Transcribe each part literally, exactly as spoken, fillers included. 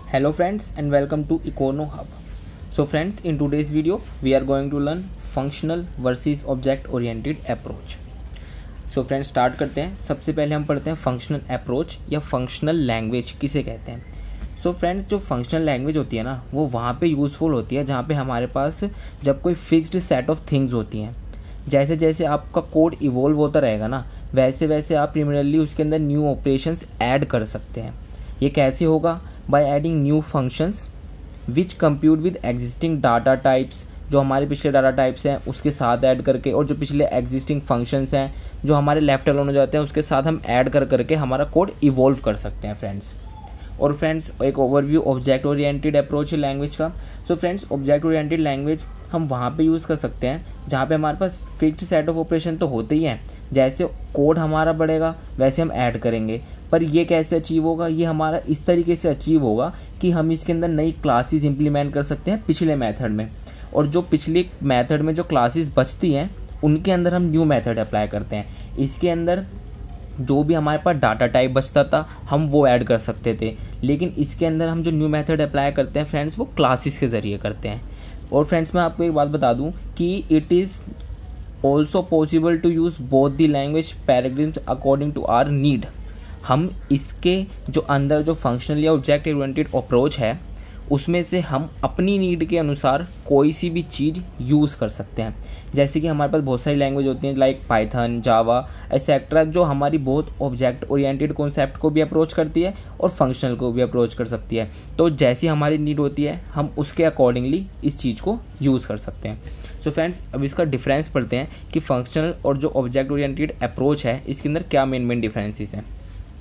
Hello friends and welcome to Econo Hub. So friends, in today's video we are going to learn functional versus object oriented approach. So friends, start करते हैं. सबसे पहले हम पढ़ते हैं functional approach या functional language किसे कहते हैं. सो so फ्रेंड्स, जो फंक्शनल लैंग्वेज होती है ना, वो वहाँ पे यूज़फुल होती है जहाँ पे हमारे पास जब कोई फिक्स्ड सेट ऑफ थिंग्स होती हैं. जैसे जैसे आपका कोड इवॉल्व होता रहेगा ना, वैसे वैसे आप प्रीमियरली उसके अंदर न्यू ऑपरेशंस ऐड कर सकते हैं. ये कैसे होगा? By adding new functions which compute with existing data types. जो हमारे पिछले डाटा टाइप्स हैं उसके साथ ऐड करके, और जो पिछले एग्जिस्टिंग फंक्शंस हैं जो हमारे लेफ्ट अलोन हो जाते हैं उसके साथ हम ऐड कर करके हमारा कोड इवॉल्व कर सकते हैं फ्रेंड्स. और फ्रेंड्स, एक ओवरव्यू ऑब्जेक्ट ओरिएंटेड अप्रोच है लैंग्वेज का. So friends, object oriented language हम वहाँ पे यूज़ कर सकते हैं जहाँ पे हमारे पास फिक्स्ड सेट ऑफ ऑपरेशन तो होते ही हैं. जैसे कोड हमारा बढ़ेगा वैसे हम ऐड करेंगे. पर ये कैसे अचीव होगा? ये हमारा इस तरीके से अचीव होगा कि हम इसके अंदर नई क्लासेस इंप्लीमेंट कर सकते हैं पिछले मेथड में, और जो पिछले मेथड में जो क्लासेस बचती हैं उनके अंदर हम न्यू मेथड अप्लाई करते हैं. इसके अंदर जो भी हमारे पास डाटा टाइप बचता था हम वो ऐड कर सकते थे, लेकिन इसके अंदर हम जो न्यू मेथड अप्लाई करते हैं फ्रेंड्स, वो क्लासेस के ज़रिए करते हैं. और फ्रेंड्स, मैं आपको एक बात बता दूं कि it is also possible to use both the language paradigms according to our need. हम इसके जो अंदर जो फंक्शनल या ऑब्जेक्ट ओरिएंटेड अप्रोच है उसमें से हम अपनी नीड के अनुसार कोई सी भी चीज़ यूज़ कर सकते हैं. जैसे कि हमारे पास बहुत सारी लैंग्वेज होती हैं लाइक पाइथन, जावा एक्सेट्रा, जो हमारी बहुत ऑब्जेक्ट ओरिएंटेड कॉन्सेप्ट को भी अप्रोच करती है और फंक्शनल को भी अप्रोच कर सकती है. तो जैसी हमारी नीड होती है हम उसके अकॉर्डिंगली इस चीज़ को यूज़ कर सकते हैं. सो फ्रेंड्स, अब इसका डिफरेंस पढ़ते हैं कि फंक्शनल और जो ऑब्जेक्ट ओरिएंटेड अप्रोच है इसके अंदर क्या मेन मेन डिफरेंसेस हैं.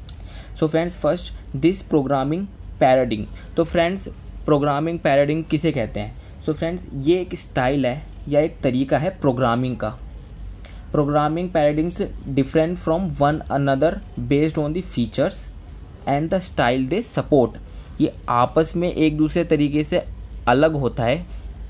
So friends, first this programming paradigm. तो फ्रेंड्स, प्रोग्रामिंग पैराडिग्म किसे कहते हैं? सो so फ्रेंड्स, ये एक स्टाइल है या एक तरीका है प्रोग्रामिंग का. Programming paradigms different from one another based on the features and the style they support. ये आपस में एक दूसरे तरीके से अलग होता है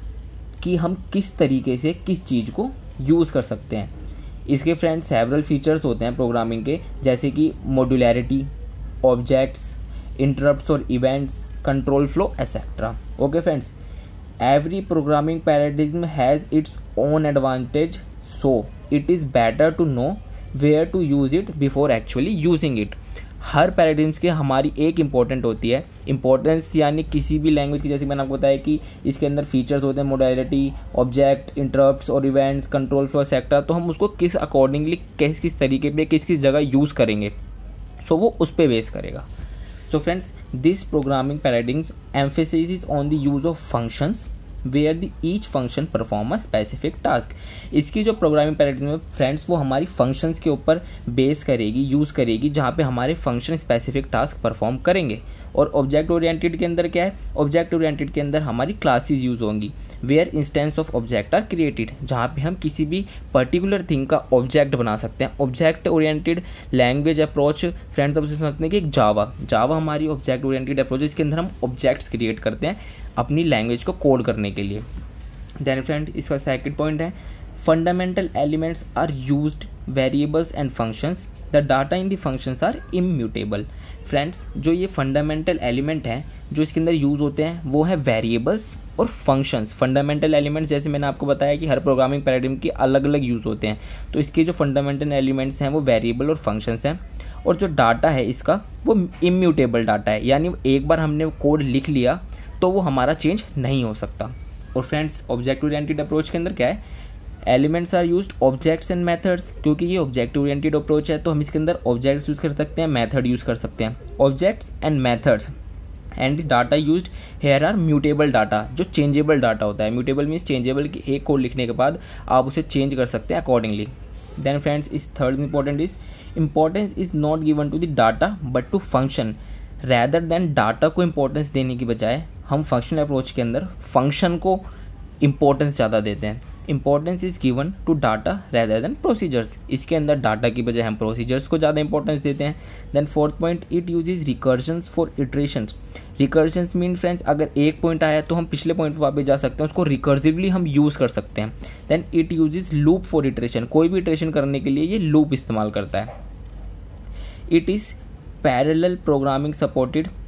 कि हम किस तरीके से किस चीज़ को यूज़ कर सकते हैं. इसके फ्रेंड्स सेवरल फीचर्स होते हैं प्रोग्रामिंग के, जैसे कि मॉड्यूलैरिटी, ऑब्जेक्ट्स, इंटरप्ट्स और events, control flow etcetera. Okay friends, every programming paradigm has its own advantage, so it is better to know where to use it before actually using it. हर paradigms की हमारी एक important होती है. Importance यानी किसी भी लैंग्वेज की, जैसे मैंने आपको बताया कि इसके अंदर फीचर्स होते हैं मॉड्यूलैरिटी, ऑब्जेक्ट, इंटरप्ट्स और इवेंट्स, कंट्रोल फ्लो एक्सेट्रा. तो हम उसको किस अकॉर्डिंगली किस किस तरीके पे किस किस जगह यूज़ करेंगे, सो so वो उस पर बेस करेगा. So friends, this programming paradigms emphasis on the use of functions where the each function perform a specific task. इसकी जो प्रोग्रामिंग पैराडिग्म है फ्रेंड्स, वो हमारी फंक्शंस के ऊपर बेस करेगी, यूज़ करेगी, जहाँ पे हमारे फंक्शन स्पेसिफिक टास्क परफॉर्म करेंगे. और ऑब्जेक्ट ओरिएंटेड के अंदर क्या है? ऑब्जेक्ट ओरिएंटेड के अंदर हमारी क्लासेस यूज़ होंगी where instance of object are created, जहाँ पे हम किसी भी पर्टिकुलर थिंग का ऑब्जेक्ट बना सकते हैं. Object oriented language approach friends, अब उसे समझते हैं कि एक जावा जावा हमारी ऑब्जेक्ट ओरिएंटेड अप्रोच, इसके अंदर हम ऑब्जेक्ट्स क्रिएट करते हैं अपनी लैंग्वेज को कोड करने के लिए. देन फ्रेंड, इसका सेकंड पॉइंट है fundamental elements are used variables and functions, the data in the functions are immutable. Friends, जो ये फंडामेंटल एलिमेंट हैं जो इसके अंदर यूज़ होते हैं वो है वेरिएबल्स और फंक्शंस. फंडामेंटल एलिमेंट्स, जैसे मैंने आपको बताया कि हर प्रोग्रामिंग पैराडिग्म के अलग अलग यूज़ होते हैं, तो इसके जो फंडामेंटल एलिमेंट्स हैं वो वेरिएबल और फंक्शंस हैं. और जो डाटा है इसका वो इम्यूटेबल डाटा है, यानी एक बार हमने कोड लिख लिया तो वो हमारा चेंज नहीं हो सकता. और फ्रेंड्स, ऑब्जेक्ट ओरिएंटेड अप्रोच के अंदर क्या है? Elements are used objects and methods. क्योंकि ये ऑब्जेक्ट ओरिएंटेड अप्रोच है तो हम इसके अंदर ऑब्जेक्ट्स यूज़ कर सकते हैं, मेथड यूज़ कर सकते हैं. Objects and methods and data used here are mutable data, जो चेंजेबल डाटा होता है. म्यूटेबल मीन्स चेंजेबल की एक कोड लिखने के बाद आप उसे चेंज कर सकते हैं अकॉर्डिंगली. देन फ्रेंड्स, इस third important is importance is not given to the data but to function. Rather than data को इंपॉर्टेंस देने की बजाय हम फंक्शनल अप्रोच के अंदर फंक्शन को इंपॉर्टेंस ज़्यादा देते हैं. Importance is given to data rather than procedures. इसके अंदर डाटा की बजाय हम प्रोसीजर्स को ज़्यादा इंपॉर्टेंस देते हैं. Then fourth point, it uses recursions for iterations. Recursions mean friends, अगर एक पॉइंट आया तो हम पिछले पॉइंट पर वापस जा सकते हैं, उसको रिकर्सिवली हम यूज़ कर सकते हैं. Then it uses loop for iteration. कोई भी इटरेशन करने के लिए ये लूप इस्तेमाल करता है. It is parallel programming supported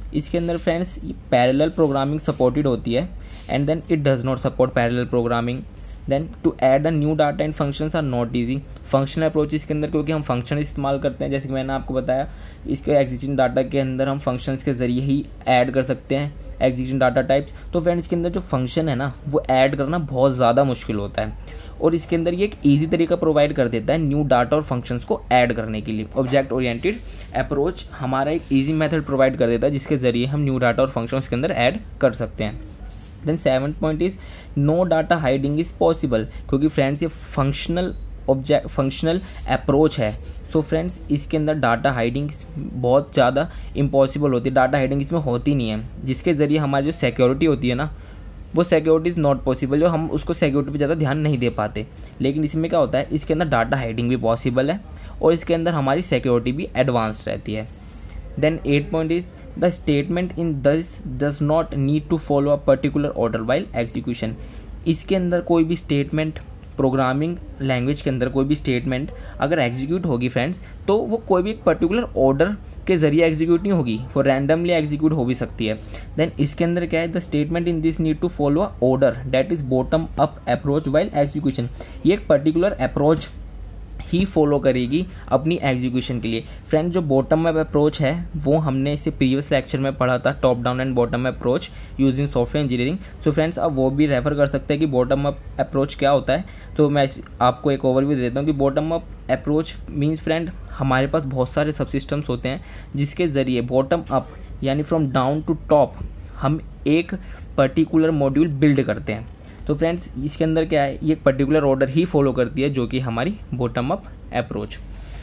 इसके अंदर फ्रेंड्स पैरेलल प्रोग्रामिंग सपोर्टेड होती है and then it does not support parallel programming. Then to add a new data and functions are not easy. Functional approaches के अंदर क्योंकि हम फंक्शन इस्तेमाल करते हैं, जैसे कि मैंने आपको बताया, इसके एग्जिस्टिंग डाटा के अंदर हम फंक्शंस के जरिए ही ऐड कर सकते हैं एग्जिस्टिंग डाटा टाइप्स। तो फ्रेंड्स इसके अंदर जो फंक्शन है ना वो ऐड करना बहुत ज़्यादा मुश्किल होता है, और इसके अंदर ये एक ईजी तरीका प्रोवाइड कर देता है न्यू डाटा और फंक्शंस को ऐड करने के लिए। ऑब्जेक्ट ओरिएंटेड अप्रोच हमारा एक ईजी मेथड प्रोवाइड कर देता है जिसके जरिए हम न्यू डाटा और फंक्शंस के अंदर ऐड कर सकते हैं। Then seven point is no data hiding is possible, क्योंकि फ्रेंड्स ये फंक्शनल ऑब्जेक्ट फंक्शनल अप्रोच है। सो फ्रेंड्स इसके अंदर डाटा हाइडिंग बहुत ज़्यादा इम्पॉसिबल होती है, डाटा हाइडिंग इसमें होती नहीं है, जिसके ज़रिए हमारी जो सिक्योरिटी होती है ना वो सिक्योरिटी इज़ नॉट पॉसिबल, जो हम उसको सिक्योरिटी पे ज़्यादा ध्यान नहीं दे पाते। लेकिन इसमें क्या होता है, इसके अंदर डाटा हाइडिंग भी पॉसिबल है और इसके अंदर हमारी सिक्योरिटी भी एडवांस्ड रहती है। Then eight point is the statement in this does not need to follow a particular order while execution. इसके अंदर कोई भी स्टेटमेंट, प्रोग्रामिंग लैंग्वेज के अंदर कोई भी स्टेटमेंट अगर एग्जीक्यूट होगी फ्रेंड्स, तो वो कोई भी एक पर्टिकुलर ऑर्डर के जरिए एग्जीक्यूट नहीं होगी, वो रैंडमली एग्जीक्यूट हो भी सकती है। देन इसके अंदर क्या है, the statement in this need to follow a order that is bottom up approach while execution. ये एक पर्टिकुलर अप्रोच ही फॉलो करेगी अपनी एग्जीक्यूशन के लिए। फ्रेंड जो बॉटम अप अप्रोच है वो हमने इसे प्रीवियस लेक्चर में पढ़ा था, top down and bottom approach using software engineering. So friends अब वो भी रेफर कर सकते हैं कि बॉटम अप अप्रोच क्या होता है। तो मैं आपको एक ओवरव्यू दे देता हूँ कि bottom up approach means friend हमारे पास बहुत सारे सब सिस्टम्स होते हैं जिसके ज़रिए बॉटम अप यानी फ्रॉम डाउन टू टॉप हम एक पर्टिकुलर मॉड्यूल बिल्ड करते हैं। तो फ्रेंड्स इसके अंदर क्या है, ये एक पर्टिकुलर ऑर्डर ही फॉलो करती है जो कि हमारी bottom up approach.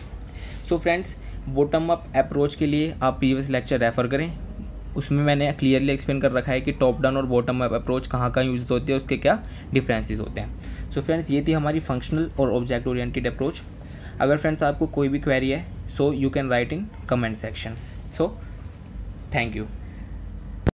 So friends bottom up approach के लिए आप प्रीवियस लेक्चर रेफर करें, उसमें मैंने क्लियरली एक्सप्लेन कर रखा है कि टॉप डाउन और बॉटम अप अप्रोच कहाँ कहाँ यूज होती है, उसके क्या डिफरेंसेस होते हैं। सो फ्रेंड्स ये थी हमारी फंक्शनल और ऑब्जेक्ट ओरिएंटेड अप्रोच। अगर फ्रेंड्स आपको कोई भी क्वेरी है so you can write in comment section. So thank you.